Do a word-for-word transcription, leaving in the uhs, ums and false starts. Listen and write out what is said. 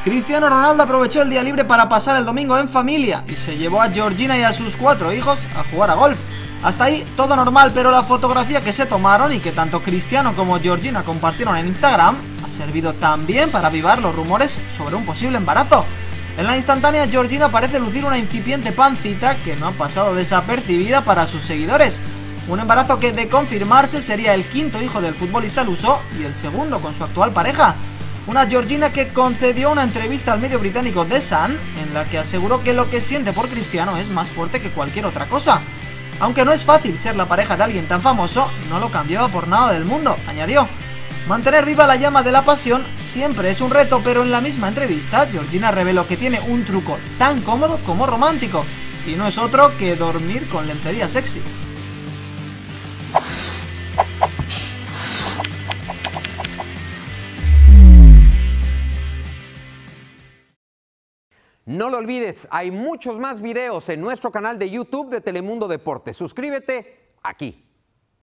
Cristiano Ronaldo aprovechó el día libre para pasar el domingo en familia y se llevó a Georgina y a sus cuatro hijos a jugar a golf. Hasta ahí todo normal, pero la fotografía que se tomaron y que tanto Cristiano como Georgina compartieron en Instagram ha servido también para avivar los rumores sobre un posible embarazo. En la instantánea, Georgina parece lucir una incipiente pancita que no ha pasado desapercibida para sus seguidores. Un embarazo que, de confirmarse, sería el quinto hijo del futbolista luso y el segundo con su actual pareja. Una Georgina que concedió una entrevista al medio británico The Sun, en la que aseguró que lo que siente por Cristiano es más fuerte que cualquier otra cosa. Aunque no es fácil ser la pareja de alguien tan famoso, no lo cambiaba por nada del mundo, añadió. Mantener viva la llama de la pasión siempre es un reto, pero en la misma entrevista, Georgina reveló que tiene un truco tan cómodo como romántico, y no es otro que dormir con lencería sexy. No lo olvides, hay muchos más videos en nuestro canal de YouTube de Telemundo Deportes. Suscríbete aquí.